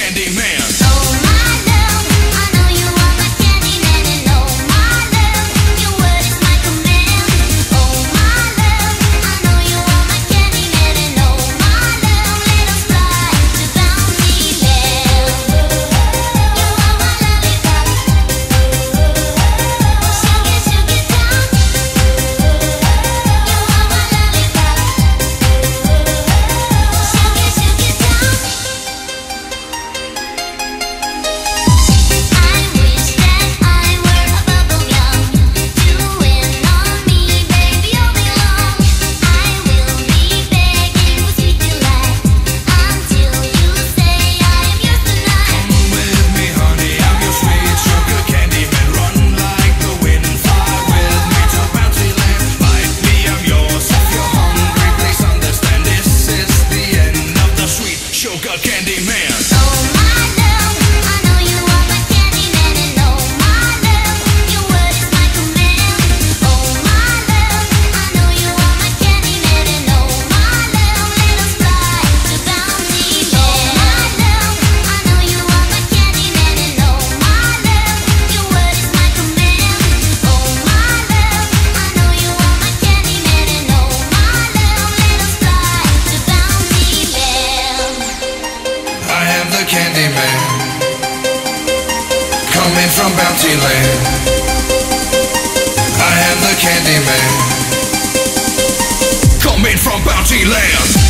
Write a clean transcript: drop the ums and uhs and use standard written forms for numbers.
Candyman. Oh my love, I know you are my Candyman, and oh my love, your word is my command. Oh my love, I know you are my Candyman, and oh my love, let us fly to Bountyland. You are my lollipop, sugar sugar down. You are my lollipop, sugar sugar down. I wish that I were a bubble gum, chewing on me, baby, all day long. I will be begging for sweet delight until you say I am yours tonight. Come with me, honey, I'm your sweet sugar Candyman. Run like the wind, fly with me to Bountyland. Bite me, I'm yours. If you're hungry, please understand this is the end of the sweet sugar Candyman. Oh my love, I know you are my Candyman, and oh my love, your word is my command. Oh my love, I know you are my Candyman, and oh my love, let us fly to Bountyland. Oh my love, I know you are my Candyman, and oh my love, your word is my command. Oh my love, I know you are my Candyman, and oh my love, let us fly to Bountyland. I am the Candyman, coming from Bountyland. I am the Candyman, coming from Bountyland.